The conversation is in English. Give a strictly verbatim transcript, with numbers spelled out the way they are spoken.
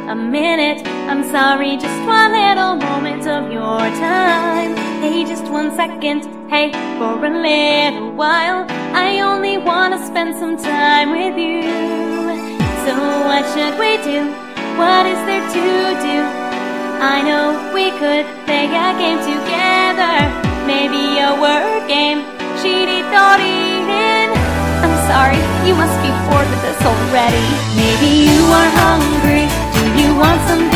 a minute. I'm sorry, just one little moment of your time. Hey, just one second, hey, for a little while. I only wanna spend some time with you. So what should we do? What is there to do? I know we could play a game together. Maybe a word game, shiri-tori-rin. I'm sorry, you must be bored with this already. Maybe you are hungry. Do you want some